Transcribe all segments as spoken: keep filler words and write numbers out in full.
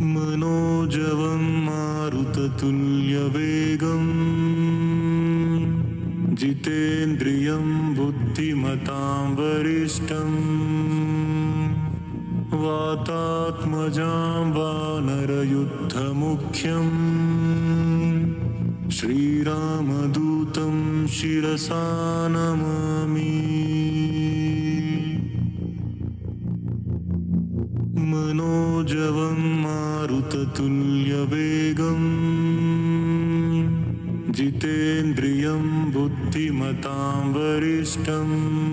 मनोजवं मारुततुल्यवेगं जितेन्द्रियं बुद्धिमतां वरिष्ठं वातात्मजां वानरयुद्धमुख्यं श्रीरामदूतं शिरसा नमामि। मनोजवं मारुततुल्यवेगं जितेन्द्रियं बुद्धिमतां वरिष्ठं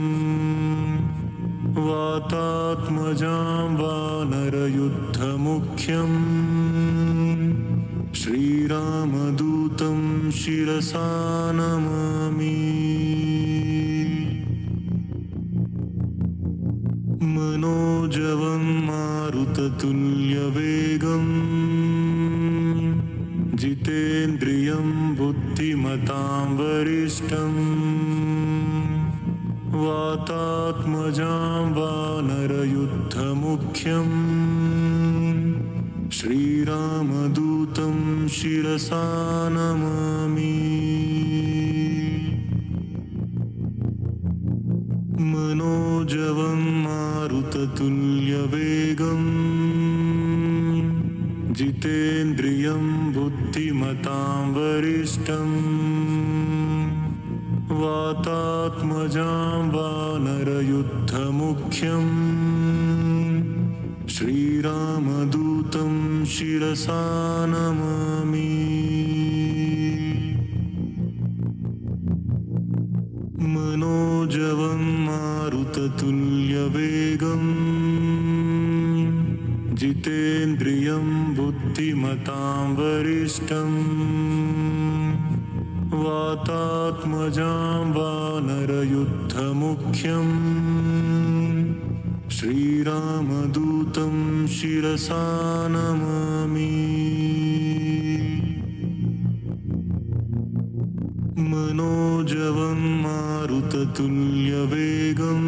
वातात्मजां वानरयुद्धमुख्यं श्रीरामदूतं शिरसा नमामि। मनोजवं मारुततुल्यवेगं जितेन्द्रियं बुद्धिमतां वरिष्ठं वातात्मजां वानरयुद्धमुख्यं श्रीरामदूतं शिरसा नमामि। मनोजवं मारुततुल्यवेगं जितेन्द्रियं बुद्धिमतां वरिष्ठं वातात्मजां वानरयुद्धमुख्यं श्रीरामदूतं शिरसा नमामि। मनोजवं मारुततुल्यवेगं जितेन्द्रियं बुद्धिमतां वरिष्ठं वातात्मजां वानरयुद्धमुख्यं श्रीरामदूतं शिरसा नमामि। मनोजवं मारुततुल्यवेगं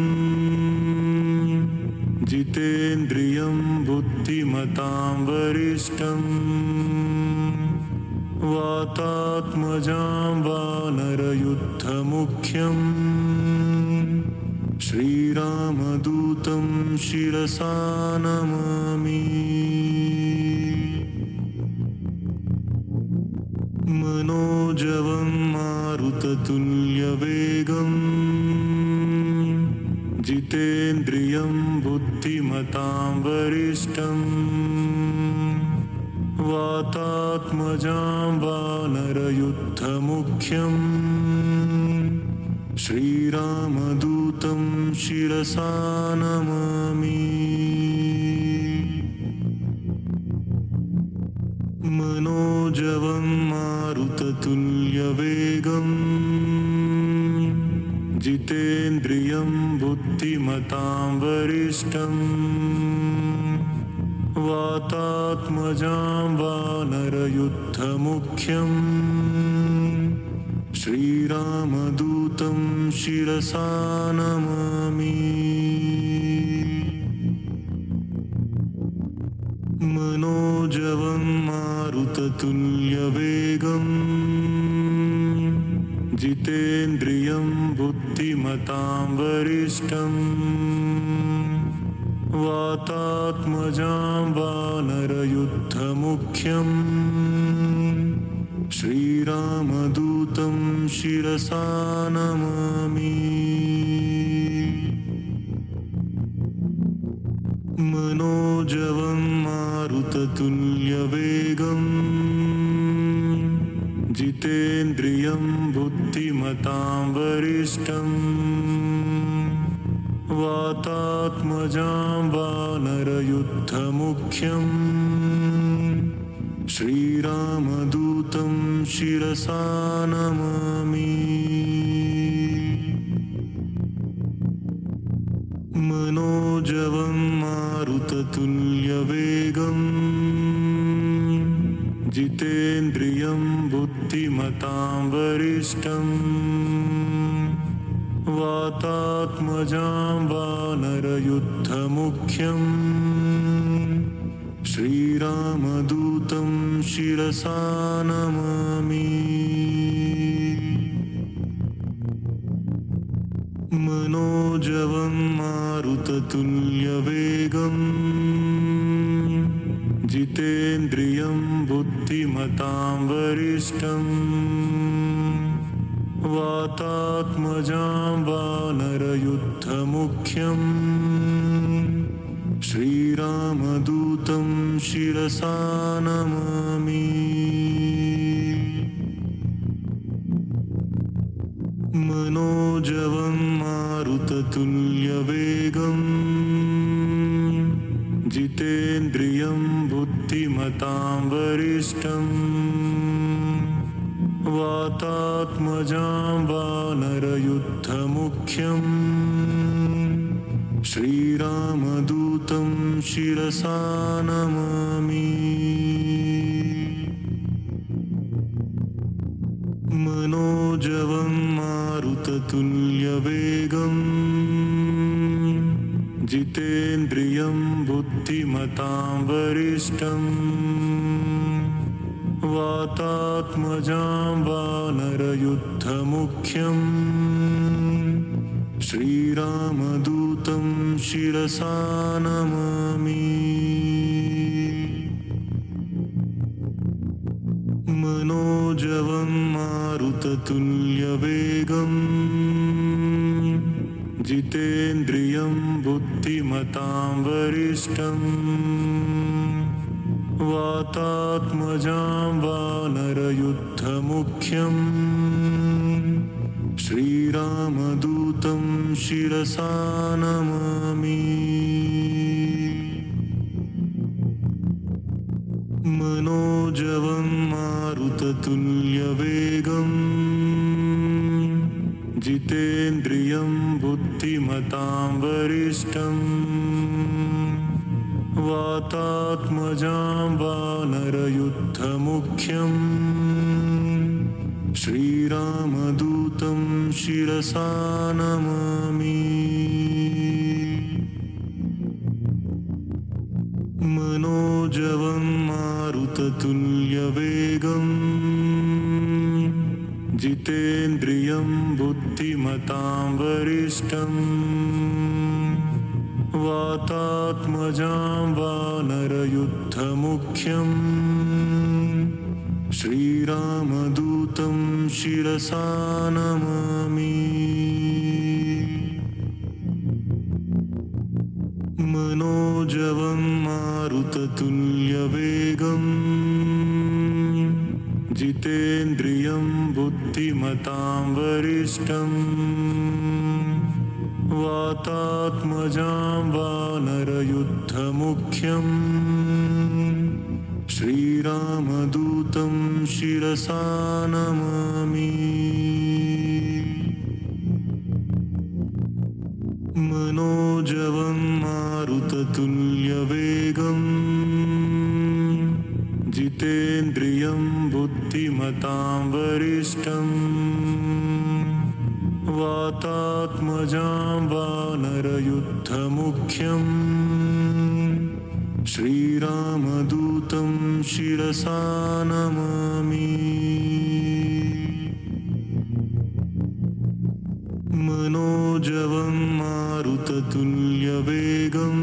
जितेन्द्रियं बुद्धिमतां वरिष्ठं वातात्मजां वानरयुद्धमुख्यं श्रीरामदूतं शिरसा नमामि। मनोजवं मारुततुल्यवेगं जितेन्द्रियं बुद्धिमतां वरिष्ठं वातात्मजां वानरयुद्धमुख्यं श्रीरामदूतं शिरसा नमामि। मनोजवं मारुततुल्यवेगं जितेन्द्रियं बुद्धिमतां वरिष्ठं वातात्मजां वानरयुद्धमुख्यं श्रीरामदूतं शिरसा नमामि। मनोजवं मारुततुल्यवेगं जितेन्द्रियं बुद्धिमतां वरिष्ठं वातात्मजां वानरयुद्धमुख्यं श्रीरामदूतं शिरसा नमामि। मनोजवं मारुततुल्यवेगं जितेन्द्रियं बुद्धिमतां वरिष्ठं वातात्मजां वानरयुद्धमुख्यं श्रीरामदूतं शिरसा नमामि। मनोजवं मारुततुल्यवेगं जितेन्द्रियं बुद्धिमतां वरिष्ठं वातात्मजां वानरयुद्धमुख्यं श्रीरामदूतं शिरसा नमामि। मनोजवं मारुततुल्यवेगं जितेन्द्रियं बुद्धिमतां वरिष्ठं वातात्मजां वानरयुद्धमुख्यम् श्रीरामदूतं शिरसा नमामि। मनोजवं मारुततुल्यवेगं जितेन्द्रियं बुद्धिमतां वरिष्ठं वातात्मजां वानरयुद्धमुख्यम् श्रीरामदूतं शिरसा नमामि। मनोजवं मारुततुल्यवेगं जितेन्द्रियं बुद्धिमतां वरिष्ठं वातात्मजां वानरयुद्धमुख्यम् श्रीरामदूतं शिरसा नमामि। मनोजवं मारुततुल्यवेगं जितेन्द्रियं बुद्धिमतां वरिष्ठं वातात्मजां वानरयुद्धमुख्यम् श्रीरामदूतं शिरसा नमामि। मनोजवं मारुततुल्यवेगं जितेन्द्रियं बुद्धिमतां वरिष्ठं वातात्मजां वानरयुद्धमुख्यम् श्रीरामदूतं शिरसा नमामि। मनोजवं मारुततुल्यवेगं जितेन्द्रियं बुद्धिमतां वरिष्ठं वातात्मजां वानरयुद्धमुख्यम् श्रीरामदूतं शिरसा नमामि। मनोजवं मारुततुल्यवेगं जितेन्द्रियं बुद्धिमतां वरिष्ठं वातात्मजां वानरयुद्धमुख्यम् श्रीरामदूतं शिरसा नमामि। मनोजवं मारुततुल्यवेगं जितेन्द्रियं बुद्धिमतां वरिष्ठं वातात्मजां वानरयुद्धमुख्यम् श्रीरामदूतं शिरसा नमामि। मनोजवं मारुततुल्यवेगं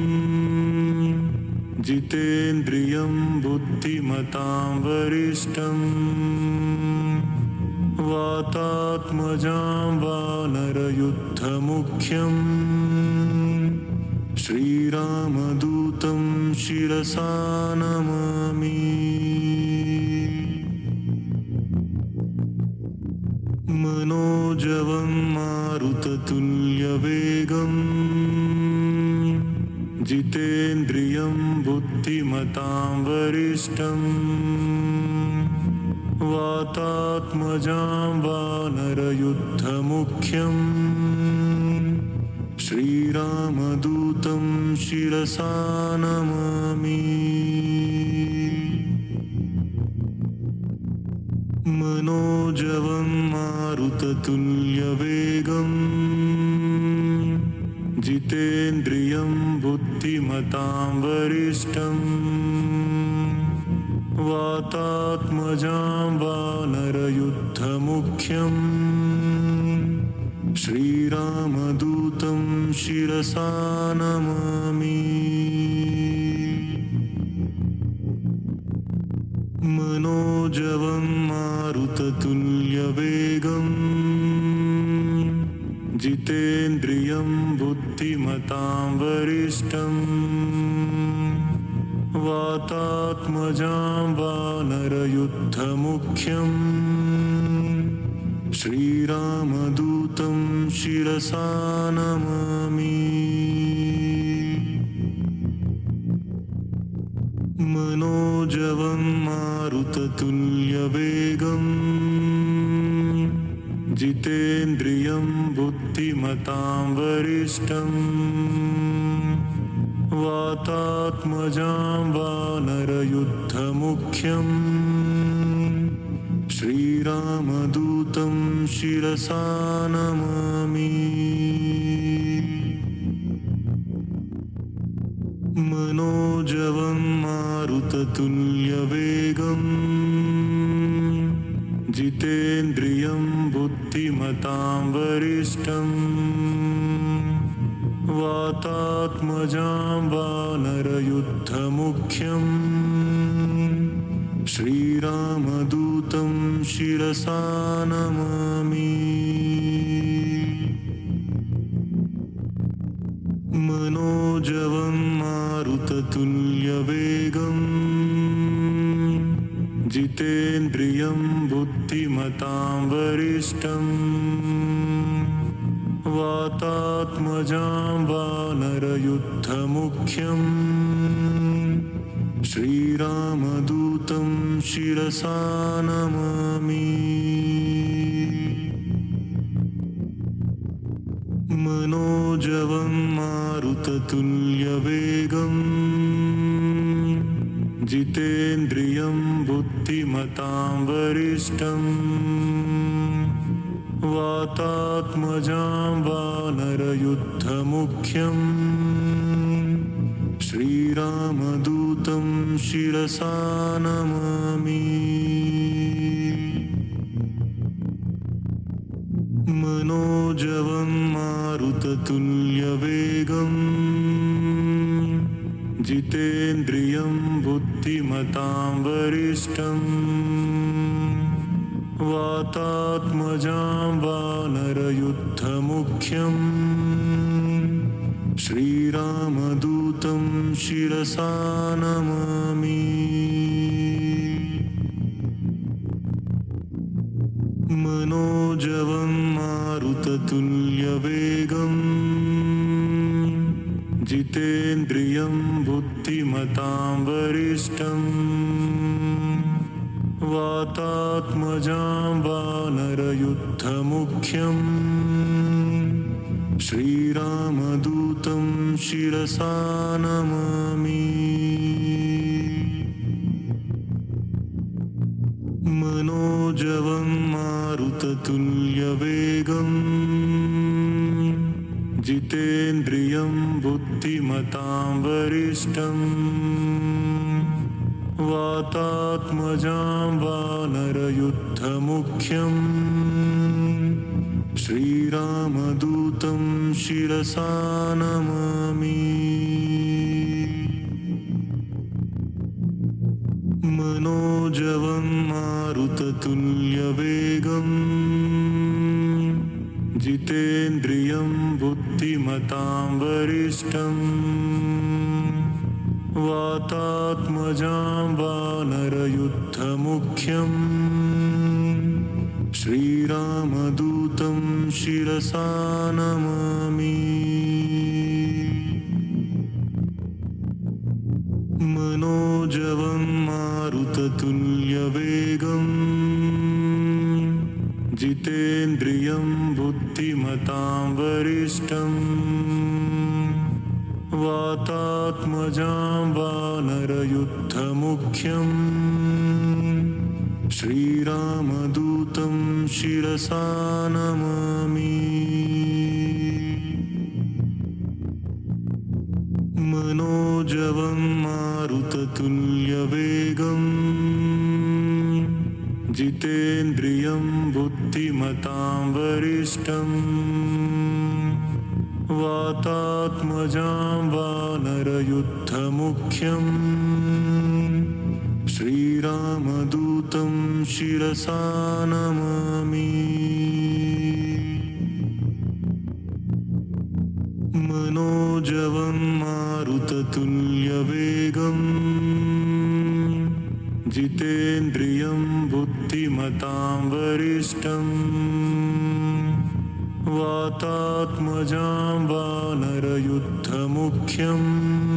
जितेन्द्रियं बुद्धिमतां वरिष्ठं वातात्मजां वानरयुद्धमुख्यम् श्रीरामदूतं शिरसा नमामि। मनोजवं मारुततुल्यवेगं जितेन्द्रियं बुद्धिमतां वरिष्ठं वातात्मजां वानरयुद्धमुख्यम् श्रीरामदूतं शिरसा नमामि। मनोजवं मारुततुल्यवेगं जितेन्द्रियं बुद्धिमतां वरिष्ठं वातात्मजां वानरयुद्धमुख्यम् श्रीरामदूतं शिरसा नमामि। मनोजवं मारुततुल्यवेगम् जितेन्द्रियं बुद्धिमतां वरिष्ठं वातात्मजां वानरयुद्धमुख्यम् श्रीरामदूतं शिरसा नमामि। मनोजवं मारुततुल्यवेगम् जितेन्द्रियं बुद्धिमतां वरिष्ठं वातात्मजां वानरयुद्धमुख्यम् श्रीरामदूतं शिरसा नमामि। मनोजवं मारुततुल्यवेगम् जितेन्द्रियं बुद्धिमतां वरिष्ठं वातात्मजां वानरयुद्धमुख्यम् श्रीरामदूतं शिरसा नमामि। मनोजवं मारुततुल्यवेगम् जितेन्द्रियं बुद्धिमतां वरिष्ठं वातात्मजां वानरयुद्धमुख्यम् श्रीरामदूतं शिरसा नमामि। मनोजवं मारुततुल्यवेगम् जितेन्द्रियं बुद्धिमतां वरिष्ठं वातात्मजां वानरयुद्धमुख्यम् श्रीरामदूतं शिरसा नमामि। मनोजवं मारुततुल्यवेगम् जितेन्द्रियं बुद्धिमतां वरिष्ठं वातात्मजां वानरयुद्धमुख्यम् श्रीरामदूतं शिरसा नमामि। मनोजवं मारुततुल्यवेगम् जितेन्द्रियं बुद्धिमतां वरिष्ठं वातात्मजां वानरयुद्धमुख्यम् श्रीरामदूतं शिरसा नमामि। मनोजवं मारुततुल्यवेगम् जितेन्द्रियं बुद्धिमतां वरिष्ठं वातात्मजां वानरयुद्धमुख्यम् श्रीरामदूतं शिरसा नमामि। मनोजवं मारुततुल्यवेगम् जितेन्द्रियं बुद्धिमतां वरिष्ठं वातात्मजां वानरयुद्धमुख्यम् श्रीरामदूतं शिरसा नमामि। मनोजवं मारुततुल्यवेगम् जितेन्द्रियं बुद्धिमतां वरिष्ठं वातात्मजां वानरयुद्धमुख्यम् श्रीरामदूतं शिरसा नमामि। बुद्धिमतां वरिष्ठम् वातात्मजां वानरयुद्धमुख्यम् श्रीरामदूतं शिरसा नमामि। मनोजवं मारुततुल्यवेगम् जितेन्द्रियं बुद्धिमतां वरिष्ठम् वातात्मजां वानरयुद्धमुख्यम्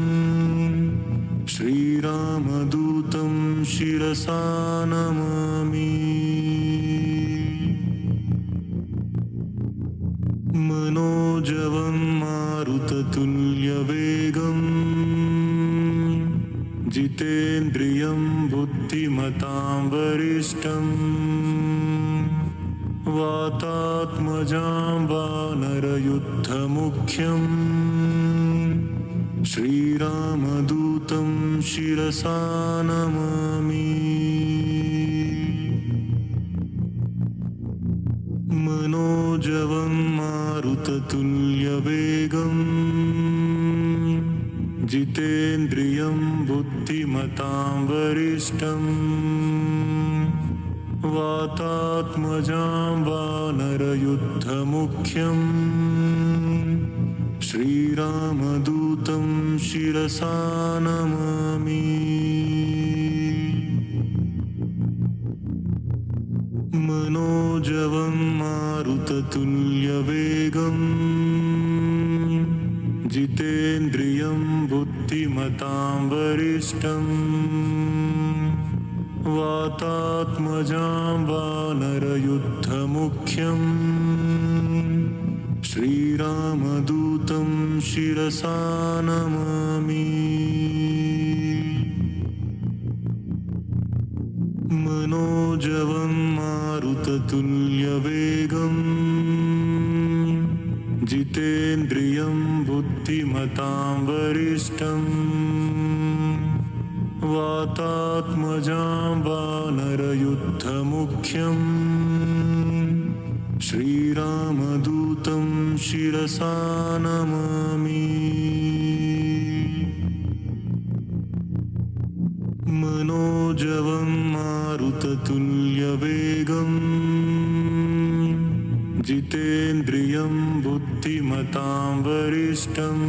श्रीरामदूतं शिरसा नमामि। मनोजवं मारुततुल्यवेगम् जितेन्द्रियं बुद्धिमतां वरिष्ठम् वातात्मजां वानरयुद्धमुख्यम् श्रीरामदूतं शिरसा नमामि। मनोजवं मारुततुल्यवेगम् जितेन्द्रियं बुद्धिमतां वरिष्ठम् वातात्मजां वानरयुद्धमुख्यम् श्रीरामदूतं शिरसा नमामि। मनोजवं मारुततुल्यवेगम् जितेन्द्रियं बुद्धिमतां वरिष्ठम् वातात्मजां वानरयुद्धमुख्यम् श्रीरामदूतं शिरसा नमामि। मनोजवं मारुततुल्यवेगम् जितेन्द्रियं बुद्धिमतां वरिष्ठम् वातात्मजां वानरयुद्धमुख्यम् श्रीरामदूतं शिरसा नमामि। मनोजवं मारुततुल्यवेगम् जितेन्द्रियं बुद्धिमतां वरिष्ठम्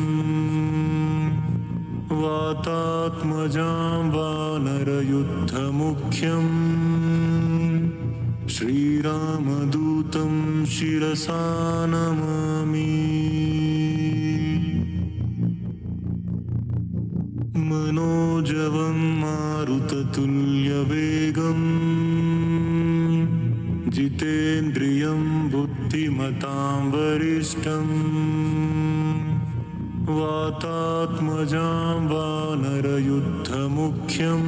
वातात्मजां वानरयुद्धमुख्यम् श्रीरामदूतं शिरसा नमामि। मनोजवं मारुततुल्यवेगम् जितेन्द्रियं बुद्धिमतां वरिष्ठम् वातात्मजां वानरयुद्धमुख्यम्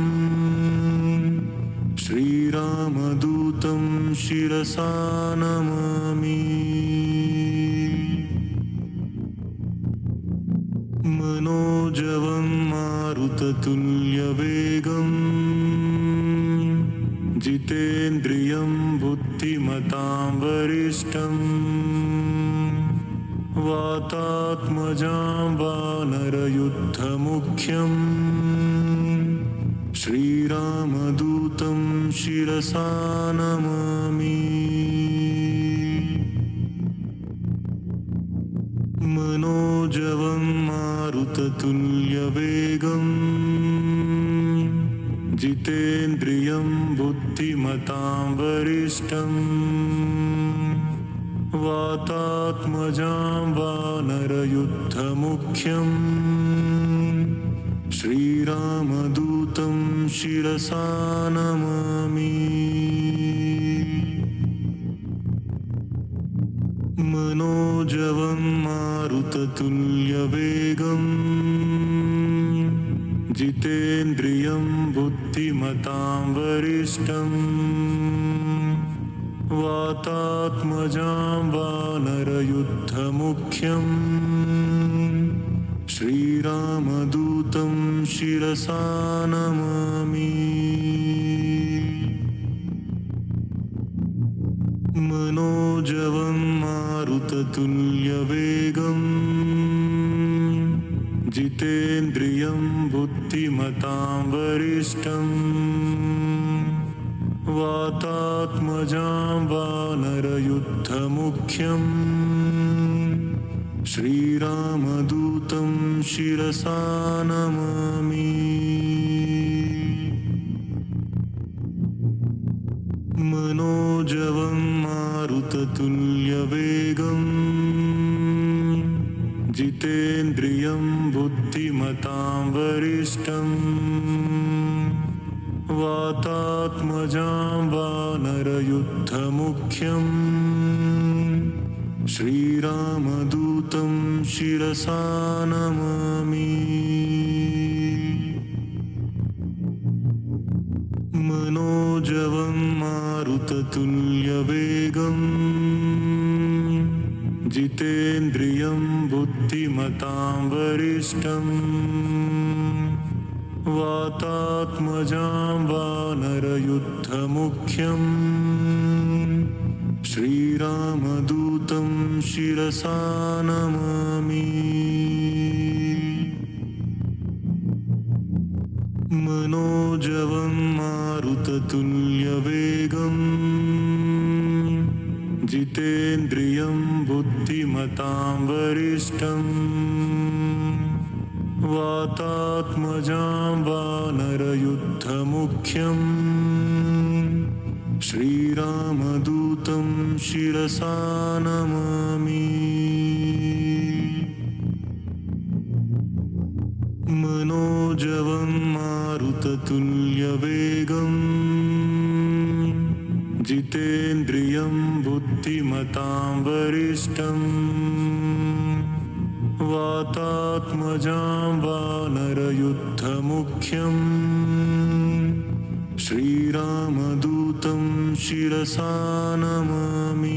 श्रीरामदूतं शिरसा नमामि। मनोजवं मारुततुल्यवेगम् जितेन्द्रियं बुद्धिमतां वरिष्ठम् वातात्मजां वानरयुद्धमुख्यम् श्रीरामदूतं शिरसा नमामि। मनोजवं मारुततुल्यवेगम् जितेन्द्रियं बुद्धिमतां वरिष्ठम् वातात्मजां वानरयुद्धमुख्यम् श्रीरामदूतं शिरसा नमामि। मनोजवं मारुततुल्यवेगम् जितेन्द्रियं बुद्धिमतां वरिष्ठम् वातात्मजां वानरयुद्धमुख्यम् श्रीरामदूतं शिरसा नमामि। मनोजवं मनोजवं मारुततुल्यवेगं जितेन्द्रियं बुद्धिमतां वरिष्ठं वातात्मजां वानरयुद्धमुख्यं श्रीरामदूतं शिरसा नमामि। मनोजवं मारुततुल्यवेगं जितेन्द्रियं बुद्धिमतां वरिष्ठं वातात्मजां वानरयुद्धमुख्यं श्रीरामदूतं शिरसा नमामि। मनोजवं मारुततुल्यवेगं जितेन्द्रियं बुद्धिमतां वरिष्ठं वातात्मजां वानरयुद्धमुख्यं श्रीरामदूतं शिरसा नमामि। मनोजवं मारुततुल्यवेगं जितेन्द्रियं बुद्धिमतां वरिष्ठं वातात्मजां वानरयुद्धमुख्यं श्रीरामदूतं शिरसा नमामि। मनोजवं मारुततुल्यवेगं जितेन्द्रियं बुद्धिमतां वरिष्ठं वातात्मजां वानरयुद्धमुख्यं श्रीरामदूतं शिरसा नमामि।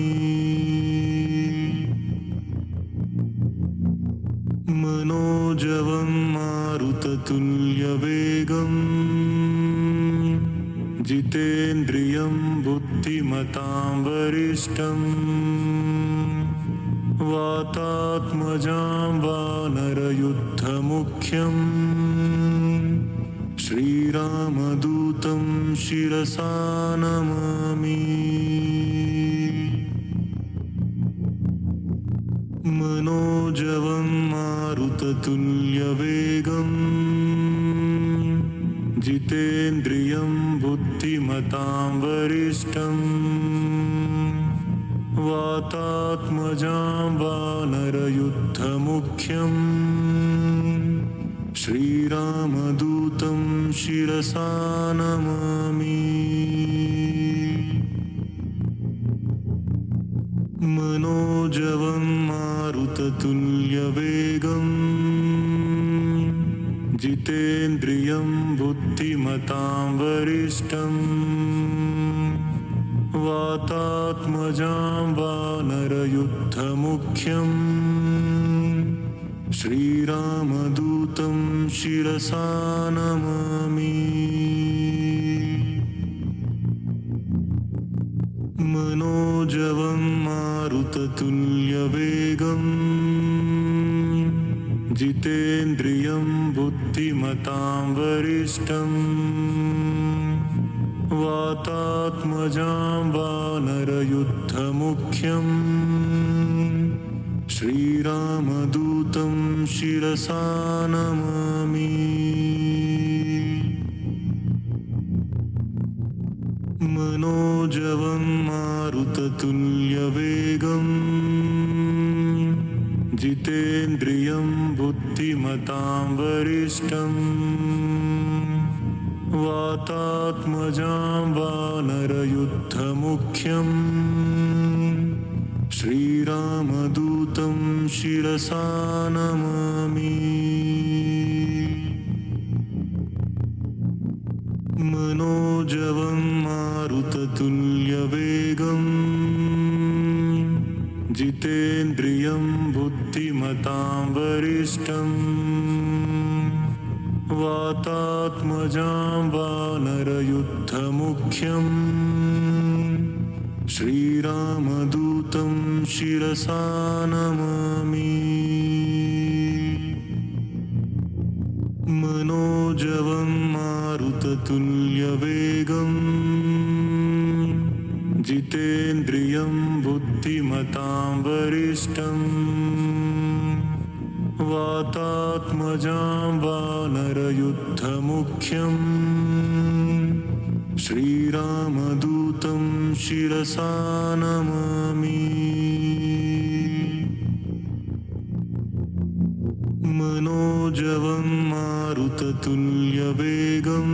मनोजवं मारुततुल्यवेगं जितेन्द्रियं बुद्धिमतां वरिष्ठं वातात्मजां वानरयुद्धमुख्यं श्रीरामदूतं शिरसा नमामि। मनोजवं मारुततुल्यवेगं जितेन्द्रियं बुद्धिमतां वरिष्ठं वातात्मजां वानरयुद्धमुख्यं श्रीरामदूतं शिरसा नमामि। मनोजवं मारुततुल्यवेगं जितेन्द्रियं बुद्धिमतां वरिष्ठं वातात्मजां वानरयुद्धमुख्यं श्रीरामदूतं शिरसा नमामि। मनोजवं मारुततुल्यवेगं जितेन्द्रियं बुद्धिमतां वरिष्ठं वातात्मजां वानरयुद्धमुख्यं श्रीरामदूतं शिरसा नमामि। मनोजवं मारुततुल्यवेगं जितेन्द्रियं बुद्धिमतां वरिष्ठं वातात्मजां वानरयुद्धमुख्यं श्रीरामदूतं शिरसा नमामि। मनोजवं मारुततुल्यवेगं जितेन्द्रियं बुद्धिमतां वरिष्ठं वातात्मजां वानरयुद्धमुख्यं श्रीरामदूतं शिरसा नमामि। मनोजवं मारुततुल्यवेगं जितेन्द्रियं बुद्धिमतां वरिष्ठं वातात्मजां वानरयुद्धमुख्यं श्रीरामदूतं शिरसा नमामि। मनोजवं मारुततुल्यवेगं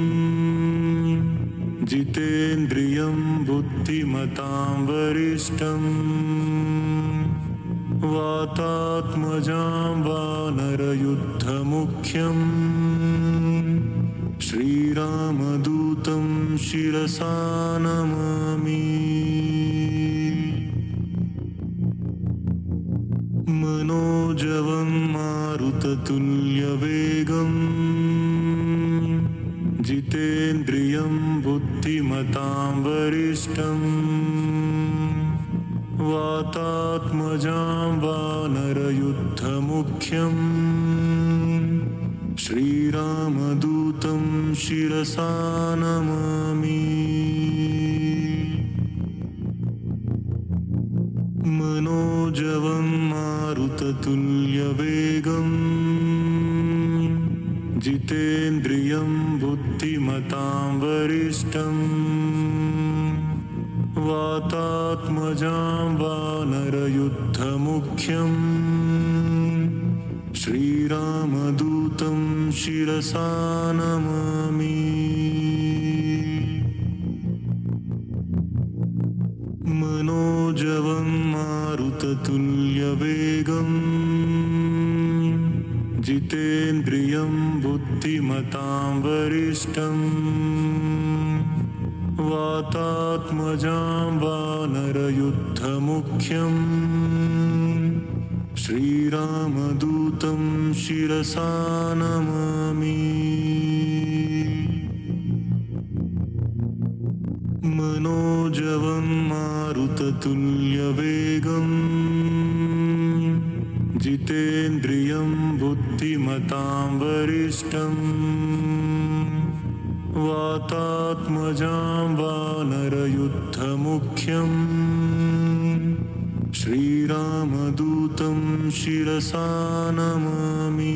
जितेन्द्रियं बुद्धिमतां वरिष्ठं वातात्मजां वानरयुद्धमुख्यं श्रीरामदूतं शिरसा नमामि। मनोजवं मारुततुल्यवेगं जितेन्द्रियं बुद्धिमतां वरिष्ठं वातात्मजां वानरयुद्धमुख्यं श्रीरामदूतं शिरसा नमामि। मनोजवं मारुततुल्यवेगं जितेन्द्रियं बुद्धिमतां वरिष्ठं वातात्मजां वानरयुद्धमुख्यं श्रीरामदूतं शिरसा नमामि। मनोजवं मारुततुल्यवेगं जितेन्द्रियं बुद्धिमतां वरिष्ठं वातात्मजां वानरयुद्धमुख्यं श्रीरामदूतं शिरसा नमामि। मनोजवं मारुततुल्यवेगं जितेन्द्रियं बुद्धिमतां वरिष्ठं वातात्मजां वानरयुद्धमुख्यं श्रीरामदूतं शिरसा नमामि।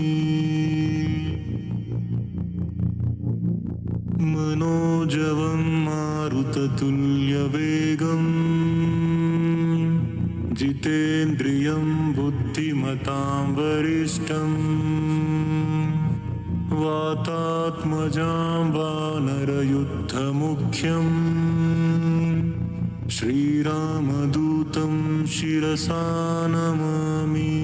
मनोजवं मारुततुल्यवेगं जितेन्द्रियं बुद्धिमतां वरिष्ठं वातात्मजां वानरयुद्धमुख्यं श्रीरामदूतं शिरसा नमामि।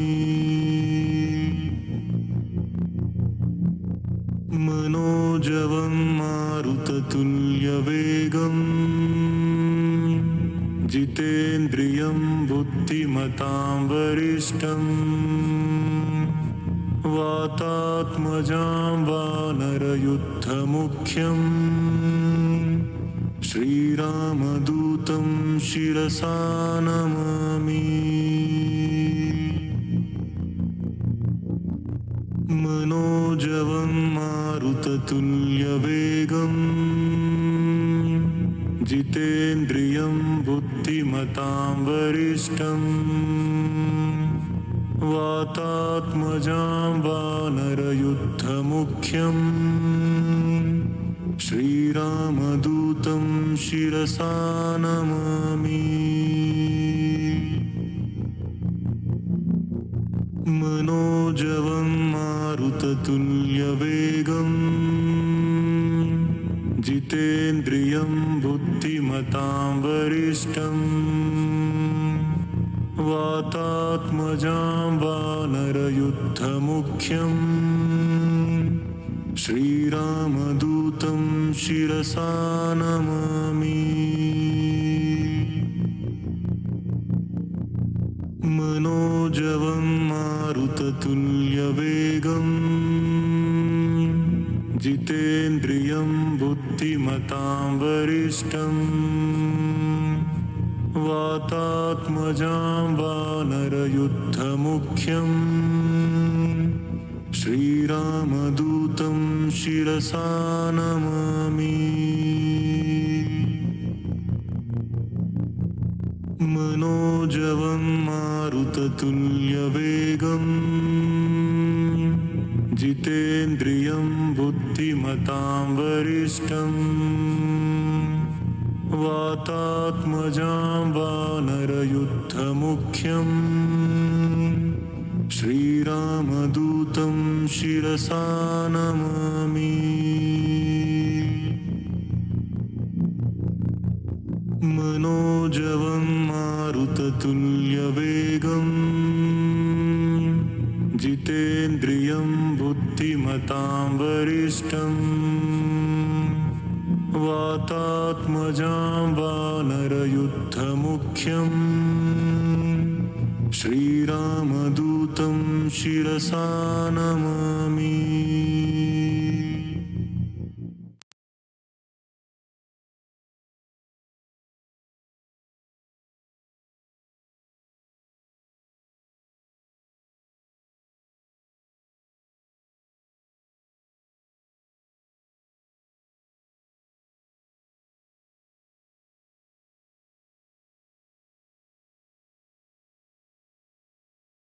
मनोजवं मारुततुल्यवेगं जितेन्द्रियं बुद्धिमतां वरिष्ठं वातात्मजां वानरयुद्धमुख्यं श्रीरामदूतं शिरसा नमामि। मनोजवं मारुततुल्यवेगं जितेन्द्रियं बुद्धिमतां वरिष्ठं वातात्मजां वानरयुद्धमुख्यं श्रीरामदूतं शिरसा नमामि। मनोजवं मारुततुल्यवेगं जितेन्द्रियं बुद्धिमतां वरिष्ठं वातात्मजां वानरयुद्धमुख्यं श्रीरामदूतं शिरसा नमामि। मनोजवं मारुततुल्यवेगं जितेन्द्रियं बुद्धिमतां वरिष्ठं वातात्मजां वानरयुद्धमुख्यम् श्रीरामदूतं शिरसा नमामि। मनोजवं मारुततुल्यवेगम् जितेन्द्रियं बुद्धिमतां वरिष्ठम् वातात्मजां वानरयुद्धमुख्यम् श्रीरामदूतं शिरसा नमामि। मनोजवं मारुततुल्यवेगम् जितेन्द्रियं बुद्धिमतां वरिष्ठम् वातात्मजां वानरयुद्धमुख्यम् श्रीरामदूतं शिरसा नमामि।